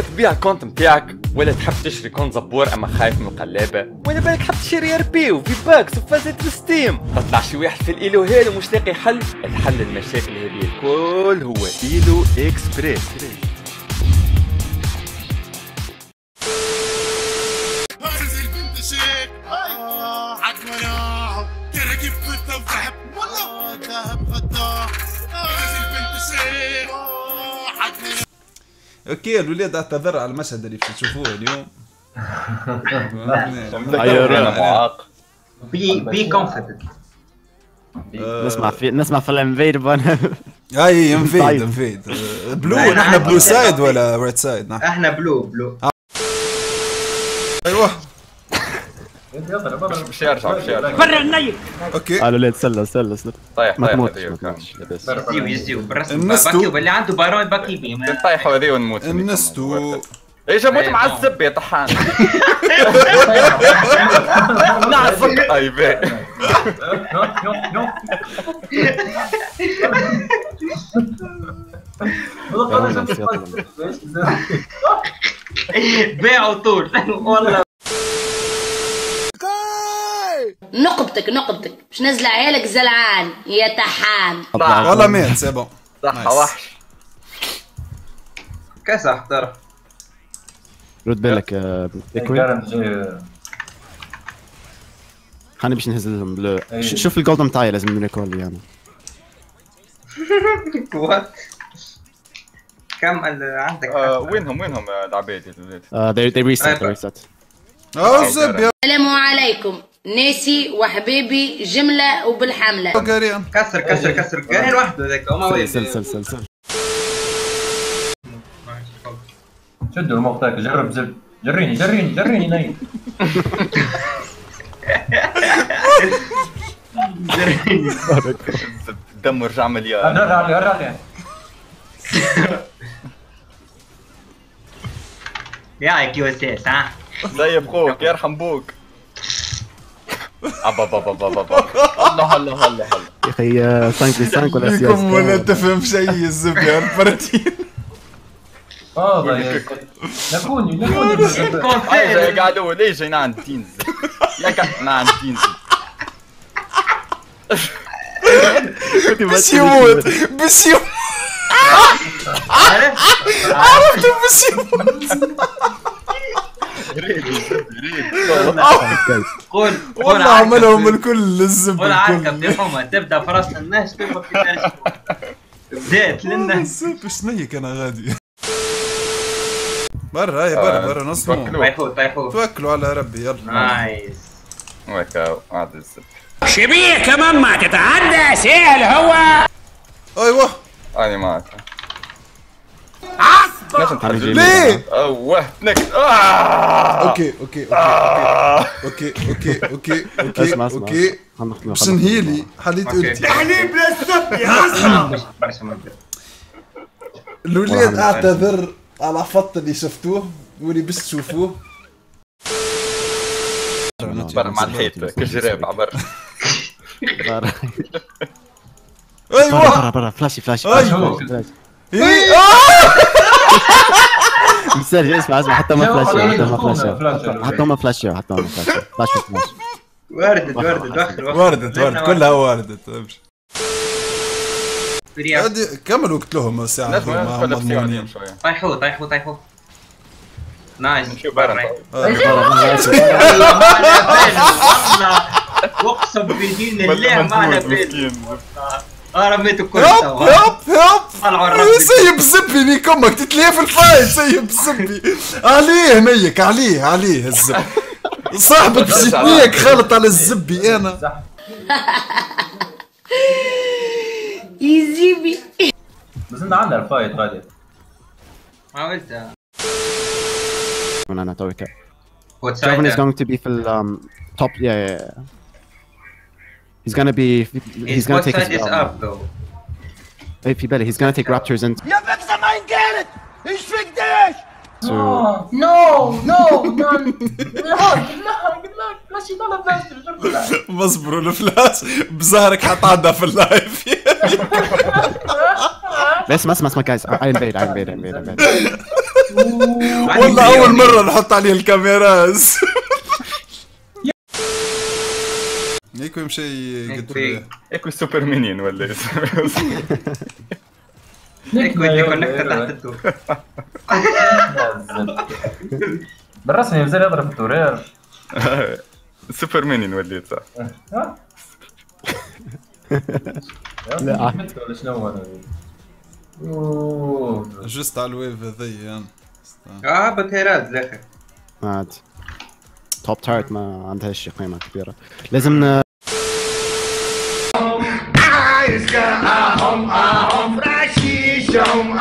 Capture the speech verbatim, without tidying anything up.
تحب تبيع كونت متاعك ولا تحب تشري كونت زبور اما خايف من القلابه، ولا بالك حاب تشري ار بي وفي باكس وفازت الستيم؟ تطلع شي واحد في الايلو هذا مش لاقي حل. الحل المشاكل هذه الكل هو ايلو اكسبريس. اوكي الولاد اعتذر على المشهد اللي باش تشوفوه اليوم. معاق بي بي كونفيدنت. نسمع في نسمع في الانفيد. اي انفيد انفيد بلو. نحن بلو سايد ولا ريد سايد؟ احنا بلو بلو. ايوه مش يرجع مش يرجع برا النيك. اوكي قالوا ليه تسلى تسلى طيح ما طيح تموتش هذيو كان يزيو يزيو بالرسم النستو. باكي واللي عنده بارون باكي بيه. نطيحوا هذيو ونموت. النستو ايش اموت مع الزب يا طحان. نعصك اي بي. بيعوا طول والله. نقبتك نقبتك مش نازله عيالك زلعان يا تحان. والله مات سي بون. صح وحش كاس احترف. رد بالك يا بيكوين. خليني باش نهزلهم بلو. شوف الجولد متاعي لازم نريكول لي انا. وات كم عندك؟ وينهم وينهم العباد؟ they they reset they reset. اه الزب يا السلام عليكم ناسي وحبيبي جمله وبالحمله. قاريان كسر كسر كسر قارين وحده ذاك هما وين؟ سل سل سل سل. شدوا المقطع جرب زب. جريني جريني جريني نايم. دم رجع مليان. رجع علي رجع علي. يا كيوسيس ها زي بخوك يرحم بوك. ابا بابا بابا بابا الله الله الله يا اخي سانك سانك ولا سياسة فيكم ولا تفهم شيء الزب يا الفرتين. اه يا لكوني لكوني. اي قاعدوا ليش جايين عند دين زب يا قاعدنا عند دين زب. باش يموت باش يموت. عرفت باش يموت. قول والله عملهم الكل الزب. قول عركب يا حومه تبدا فرس الناس تبدا في الناس. بدات للناس. الزب شنيا كان غادي. برا هاي برا برا نصموا. طيحوا طيحوا توكلوا على ربي يلا. نايس. وهكا عاد الزب. شبيه كمان ما تتعدى سهل هو. ايوه اني معك. عصبة ليه؟ اوه نكت. اوكي اوكي اوكي اوكي اوكي اوكي اسمع اسمع اوكي باش نهيلي حليت قلتي تحليب للسب يا اصحاب. الولاد اعتذر على الفط اللي شفتوه واللي بس تشوفوه. برا مع الحيط كجراب عبر. ايوه برا برا فلاشي فلاشي ايوه فلاشي. ايه مسرج اسمع اسمع حتى ما فلاشي حتى ما فلاشي حتى ما فلاشي حتى ما فلاشي فلاش فلاش. وردت وردت وخر وردت وردت كلها وردت. فريا هادي كمل وقت لهم الساعة لازم مع ندخل نفسيهم مضمونين. شويه. طيحوا طيحوا طيحوا. نايس. نشوف برا. والله ما على بالي والله اقسم بدين الله ما على بالي. اه رميته كله هوب سوا. هوب هوب طلعوا الرب. سيب زبي ليك امك تتليه في الفايت. سيب زبي عليه نيك عليه عليه الزب. صاحبك باش يتنيك خلط على الزبي انا. يزيبي بس انت عندنا الفايت غادي. ما قلتها. انا توي كا. What Joven is side? going to be في ال um, top yeah yeah yeah. He's gonna be he's gonna What take side his is um, up though? hey في بالي he's gonna take Raptors into يا بكسة ما انقالت ايش فيك داش. so نو نو نو ماشي ولا بلاستر. مصبروا الفلاش بزهرك حتعدى في اللايف. بس اسمع اسمع guys I invade I invade I invade I invade والله اول مره نحط عليه الكاميرات. هيك يمشي قد ايكو سوبر مينيون ولا هيك بدي كونكتر تحت الدور. بالرسم ينزل يضرب الدورير. سوبر مينيون وليت صح. لا ولا شنو انا؟ اوه جست على الويف هذي. اه بكيرات الاخر. عادي. توب تارت ما عندهاش قيمة كبيرة. لازم ن... عايز اهم اهم رشيشهم